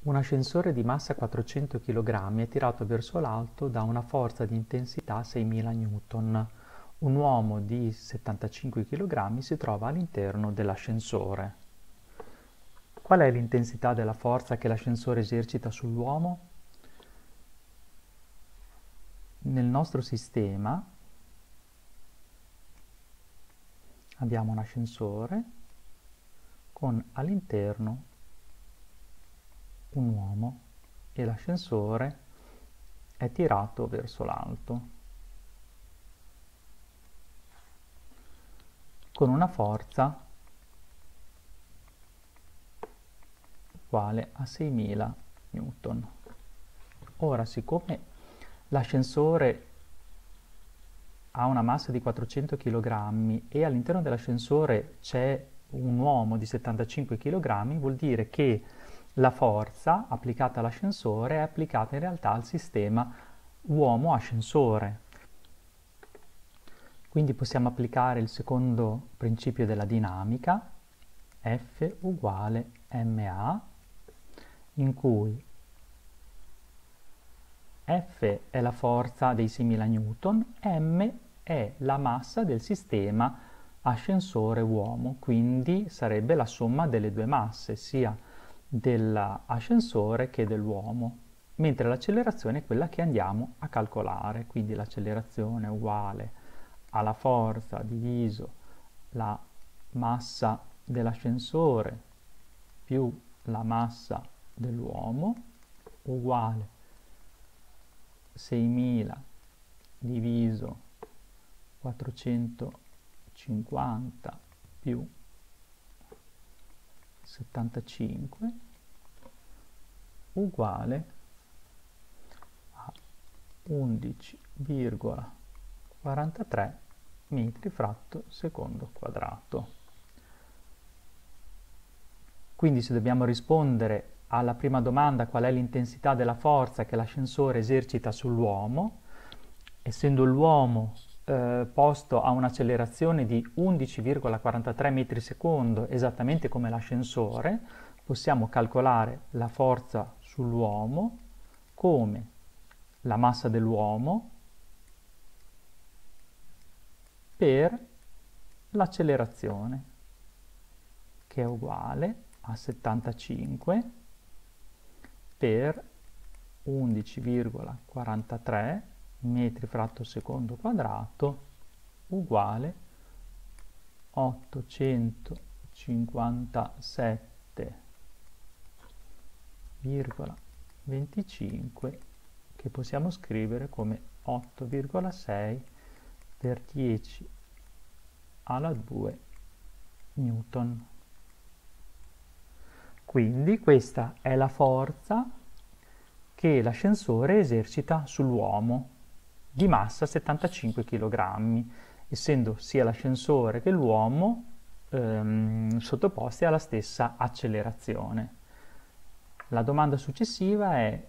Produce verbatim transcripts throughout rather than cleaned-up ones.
Un ascensore di massa quattrocento chilogrammi è tirato verso l'alto da una forza di intensità seimila newton. Un uomo di settantacinque chilogrammi si trova all'interno dell'ascensore. Qual è l'intensità della forza che l'ascensore esercita sull'uomo? Nel nostro sistema abbiamo un ascensore con all'interno un uomo e l'ascensore è tirato verso l'alto con una forza uguale a seimila newton. Ora, siccome l'ascensore ha una massa di quattrocento chilogrammi e all'interno dell'ascensore c'è un uomo di settantacinque chilogrammi, vuol dire che la forza applicata all'ascensore è applicata in realtà al sistema uomo-ascensore. Quindi possiamo applicare il secondo principio della dinamica, F uguale ma, in cui F è la forza dei seimila newton, m è la massa del sistema ascensore-uomo, quindi sarebbe la somma delle due masse, sia dell'ascensore che dell'uomo, mentre l'accelerazione è quella che andiamo a calcolare, quindi l'accelerazione è uguale alla forza diviso la massa dell'ascensore più la massa dell'uomo uguale seimila diviso quattrocentocinquanta più settantacinque uguale a undici virgola quarantatré metri fratto secondo quadrato. Quindi se dobbiamo rispondere alla prima domanda, qual è l'intensità della forza che l'ascensore esercita sull'uomo, essendo l'uomo eh, posto a un'accelerazione di undici virgola quarantatré metri secondo, esattamente come l'ascensore, possiamo calcolare la forza sull'uomo come la massa dell'uomo per l'accelerazione, che è uguale a settantacinque per undici virgola quarantatré metri fratto secondo quadrato uguale ottocentocinquantasette virgola venticinque, che possiamo scrivere come otto virgola sei per dieci alla due newton. Quindi questa è la forza che l'ascensore esercita sull'uomo di massa settantacinque chilogrammi, essendo sia l'ascensore che l'uomo ehm, sottoposti alla stessa accelerazione. La domanda successiva è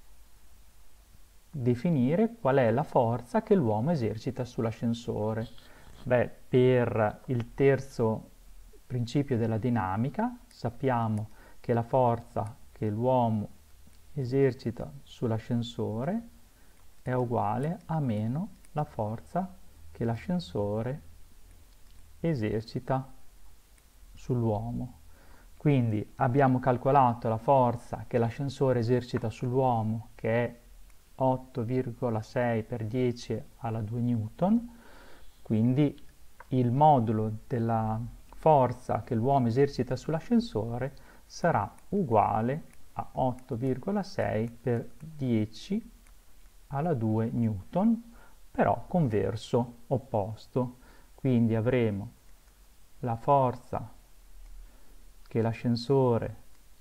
definire qual è la forza che l'uomo esercita sull'ascensore. Beh, per il terzo principio della dinamica sappiamo che la forza che l'uomo esercita sull'ascensore è uguale a meno la forza che l'ascensore esercita sull'uomo. Quindi abbiamo calcolato la forza che l'ascensore esercita sull'uomo, che è otto virgola sei per dieci alla due newton, quindi il modulo della forza che l'uomo esercita sull'ascensore sarà uguale a otto virgola sei per dieci alla due newton, però con verso opposto. Quindi avremo la forza che l'ascensore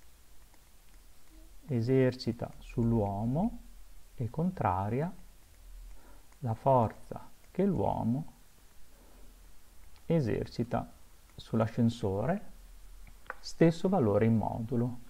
esercita sull'uomo e contraria la forza che l'uomo esercita sull'ascensore, stesso valore in modulo.